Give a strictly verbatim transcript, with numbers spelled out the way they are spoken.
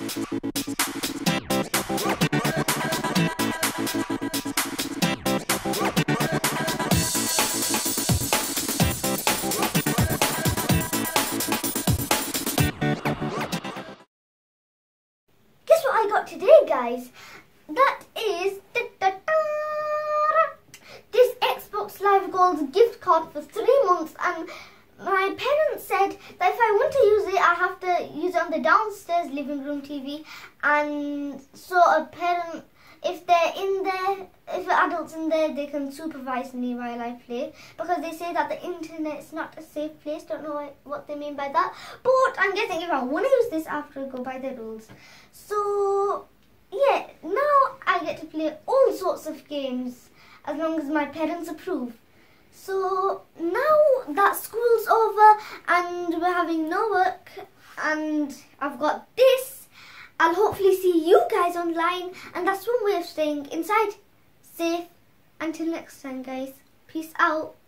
Guess what I got today, guys? That is da, da, da, this Xbox Live Gold gift card for three months, and my parents said that if I want to use it, I have to use it on the downstairs living room T V. And so a parent, if they're in there, if the adults in there, they can supervise me while I play, because they say that the internet is not a safe place. Don't know what they mean by that, but I'm guessing if I want to use this, I have to go by the rules. So yeah, now I get to play all sorts of games as long as my parents approve. So now that school's over and we're having no work and I've got this, I'll hopefully see you guys online, and that's one way of staying inside safe. Until next time, guys, peace out.